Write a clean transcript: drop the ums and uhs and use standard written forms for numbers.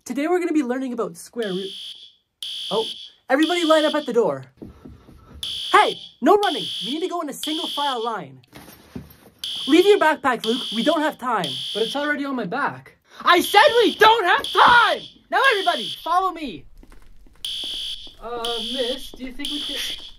Today we're going to be learning about square root. Oh, everybody line up at the door. Hey, no running. We need to go in a single file line. Leave your backpack, Luke. We don't have time. But it's already on my back. I said we don't have time! Now everybody, follow me. Miss, do you think we could...